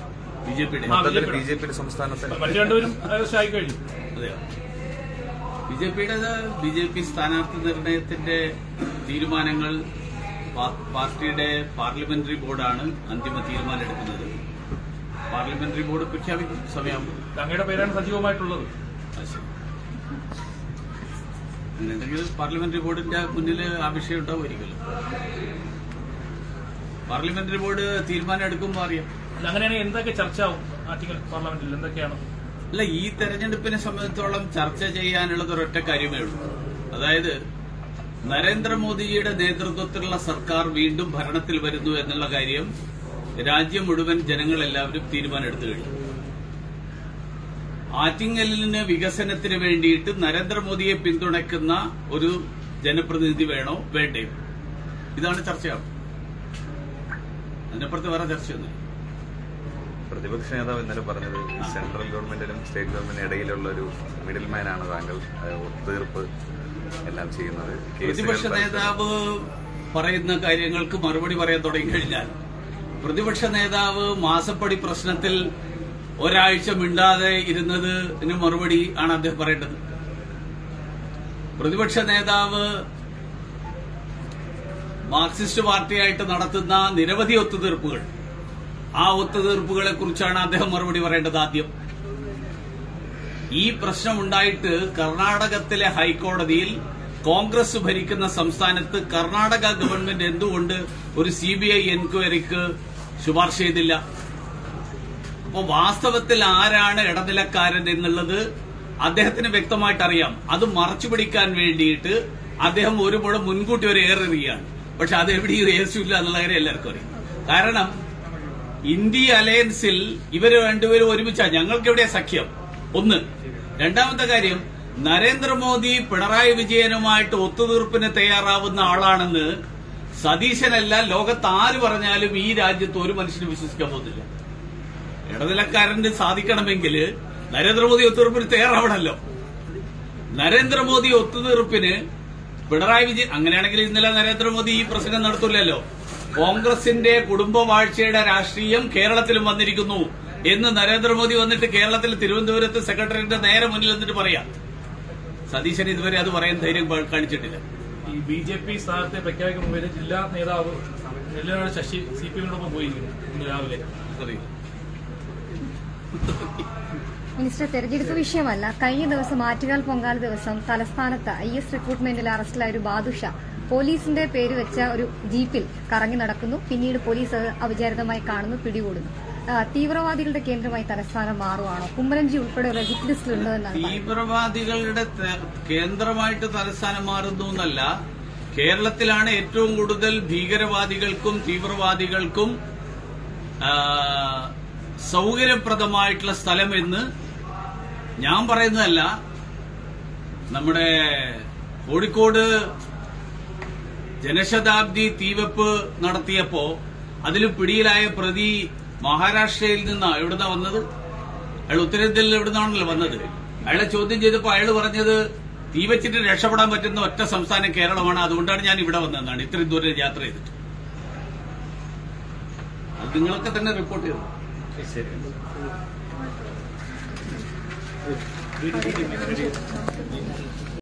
ബിജെപിയുടെ സംസ്ഥാനത്ത് അതെയോ? ബിജെപി സ്ഥാനാർത്ഥി നിർണയത്തിന്റെ തീരുമാനങ്ങൾ പാർട്ടിയുടെ പാർലമെന്ററി ബോർഡാണ് അന്തിമ തീരുമാനം എടുക്കുന്നത്. പാർലമെന്ററി ബോർഡ് പ്രഖ്യാപിക്കും സമയമാകുമ്പോൾ. അങ്ങയുടെ പേരാണ് സജീവമായിട്ടുള്ളത്. അങ്ങനെയുണ്ടെങ്കിൽ പാർലമെന്ററി ബോർഡിന്റെ മുന്നിൽ ആ വിഷയം ഉണ്ടാവുമായിരിക്കുമല്ലോ. പാർലമെന്ററി ബോർഡ് തീരുമാനം എടുക്കുമ്പോൾ അറിയാം. അങ്ങനെയാണെങ്കിൽ എന്തൊക്കെ ചർച്ച ആവും ആർട്ടിക്കൽ പാർലമെന്റിൽ എന്തൊക്കെയാണ്? അല്ല, ഈ തെരഞ്ഞെടുപ്പിനെ സംബന്ധിച്ചോളം ചർച്ച ചെയ്യാനുള്ളത് ഒരൊറ്റ കാര്യമേ ഉള്ളൂ. അതായത് നരേന്ദ്രമോദിജിയുടെ നേതൃത്വത്തിലുള്ള സർക്കാർ വീണ്ടും ഭരണത്തിൽ വരുന്നു എന്നുള്ള കാര്യം രാജ്യം മുഴുവൻ ജനങ്ങളെല്ലാവരും തീരുമാനമെടുത്തു കഴിഞ്ഞു. ആറ്റിങ്ങലിന് വികസനത്തിന് വേണ്ടിയിട്ട് നരേന്ദ്രമോദിയെ പിന്തുണയ്ക്കുന്ന ഒരു ജനപ്രതിനിധി വേണോ വേണ്ടയോ, ഇതാണ് ചർച്ചയാവും. അതിനപ്പുറത്ത് വേറെ ചർച്ചയൊന്നുമില്ല. പ്രതിപക്ഷ നേതാവ് ഇന്നലെ പറഞ്ഞത് സെൻട്രൽ ഗവൺമെന്റിനും സ്റ്റേറ്റ് ഗവൺമെന്റിനും ഇടയിലുള്ള ഒരു മിഡിൽമാനാണ് താങ്കൾ, ഒത്തുതീർപ്പ് എല്ലാം ചെയ്യുന്നത്. പ്രതിപക്ഷ നേതാവ് പറയുന്ന കാര്യങ്ങൾക്ക് മറുപടി പറയാൻ തുടങ്ങിക്കഴിഞ്ഞാൽ പ്രതിപക്ഷ നേതാവ് മാസപ്പടി പ്രശ്നത്തിൽ ഒരാഴ്ച മിണ്ടാതെ ഇരുന്നതിന് മറുപടി ആണ് അദ്ദേഹം പറയേണ്ടത്. പ്രതിപക്ഷ നേതാവ് മാർക്സിസ്റ്റ് പാർട്ടിയായിട്ട് നടത്തുന്ന നിരവധി ഒത്തുതീർപ്പുകൾ, ആ ഒത്തുതീർപ്പുകളെ കുറിച്ചാണ് അദ്ദേഹം മറുപടി പറയേണ്ടത്. ആദ്യം ഈ പ്രശ്നമുണ്ടായിട്ട് കർണാടകത്തിലെ ഹൈക്കോടതിയിൽ കോൺഗ്രസ് ഭരിക്കുന്ന സംസ്ഥാനത്ത് കർണാടക ഗവൺമെന്റ് എന്തുകൊണ്ട് ഒരു CBI എൻക്വയറിക്ക് ശുപാർശ ചെയ്തില്ല? അപ്പോൾ വാസ്തവത്തിൽ ആരാണ് ഇടനിലക്കാരൻ എന്നുള്ളത് അദ്ദേഹത്തിന് വ്യക്തമായിട്ട് അറിയാം. അത് മറച്ചുപിടിക്കാൻ വേണ്ടിയിട്ട് അദ്ദേഹം ഒരു മുഴ മുൻകൂട്ടി ഒരു ഏറെറിയാണ്. പക്ഷെ അതെവിടെയും ഏസില്ല എന്നുള്ള കാര്യം എല്ലാവർക്കും അറിയാം. കാരണം ഇന്ത്യ അലയൻസിൽ ഇവര് രണ്ടുപേരും ഒരുമിച്ചാ. ഞങ്ങൾക്ക് എവിടെയാ സഖ്യം? ഒന്ന്. രണ്ടാമത്തെ കാര്യം, നരേന്ദ്രമോദി പിണറായി വിജയനുമായിട്ട് ഒത്തുതീർപ്പിന് തയ്യാറാവുന്ന ആളാണെന്ന് സതീശനല്ല ലോകത്ത് ആര് പറഞ്ഞാലും ഈ രാജ്യത്ത് ഒരു മനുഷ്യന് വിശ്വസിക്കാൻ പോകുന്നില്ല. ഇടനിലക്കാരന് സാധിക്കണമെങ്കിൽ നരേന്ദ്രമോദി ഒത്തുതീർപ്പിന് തയ്യാറാവണമല്ലോ. നരേന്ദ്രമോദി ഒത്തുതീർപ്പിന് പിണറായി വിജയൻ, അങ്ങനെയാണെങ്കിൽ ഇന്നലെ നരേന്ദ്രമോദി ഈ പ്രസംഗം നടത്തില്ലല്ലോ. കോൺഗ്രസിന്റെ കുടുംബവാഴ്ചയുടെ രാഷ്ട്രീയം കേരളത്തിലും വന്നിരിക്കുന്നു എന്ന് നരേന്ദ്രമോദി വന്നിട്ട് കേരളത്തിൽ തിരുവനന്തപുരത്ത് സെക്രട്ടറിയുടെ നേരെ മുന്നിൽ എന്നിട്ട് പറയാം. സതീശൻ ഇതുവരെ അത് പറയാൻ ധൈര്യം കാണിച്ചിട്ടില്ല. ഈ BJP സ്ഥാനത്തെ പ്രഖ്യാപിക്കുമ്പോൾ ജില്ലാ നേതാവ് നെല്ലനാട് ശശി CPM-നോടൊപ്പം പോയിരിക്കുന്നു ഇന്ന് രാവിലെ. മിനിസ്റ്റർ, തെരഞ്ഞെടുപ്പ് വിഷയമല്ല. കഴിഞ്ഞ ദിവസം ആറ്റുകാൽ പൊങ്കാല ദിവസം തലസ്ഥാനത്ത് IS റിക്രൂട്ട്മെന്റിൽ അറസ്റ്റിലായ ഒരു ബാദുഷ പോലീസിന്റെ പേര് വെച്ച ഒരു ജീപ്പിൽ കറങ്ങി നടക്കുന്നു. പിന്നീട് പോലീസ് അത് അവിചാരിതമായി കാണുന്നു, പിടികൂടുന്നു. തീവ്രവാദികളുടെ കേന്ദ്രമായി തലസ്ഥാനം മാറുവാണോ? കുമ്മനംജി ഉൾപ്പെടെ ഹിറ്റ് ലിസ്റ്റിലുണ്ടെന്നാണ്. തീവ്രവാദികളുടെ കേന്ദ്രമായിട്ട് തലസ്ഥാനം മാറുന്നു എന്നല്ല, കേരളത്തിലാണ് ഏറ്റവും കൂടുതൽ ഭീകരവാദികൾക്കും തീവ്രവാദികൾക്കും സൌകര്യപ്രദമായിട്ടുള്ള സ്ഥലമെന്ന് ഞാൻ പറയുന്നതല്ല. നമ്മുടെ കോഴിക്കോട് ജനശതാബ്ദി തീവെപ്പ് നടത്തിയപ്പോ അതിൽ പിടിയിലായ പ്രതി മഹാരാഷ്ട്രയിൽ നിന്നാ എവിടുന്നാ വന്നത്? അയാൾ ഉത്തരേന്ത്യയിൽ എവിടുന്നാണല്ലോ വന്നത്. അയാളെ ചോദ്യം ചെയ്തപ്പോൾ അയാൾ പറഞ്ഞത് തീവച്ചിട്ട് രക്ഷപ്പെടാൻ പറ്റുന്ന ഒറ്റ സംസ്ഥാനം കേരളമാണ്, അതുകൊണ്ടാണ് ഞാൻ ഇവിടെ വന്നതെന്നാണ്. ഇത്രയും ദൂരം യാത്ര ചെയ്തിട്ട് അത് നിങ്ങളൊക്കെ തന്നെ റിപ്പോർട്ട് ചെയ്തു. ശരി.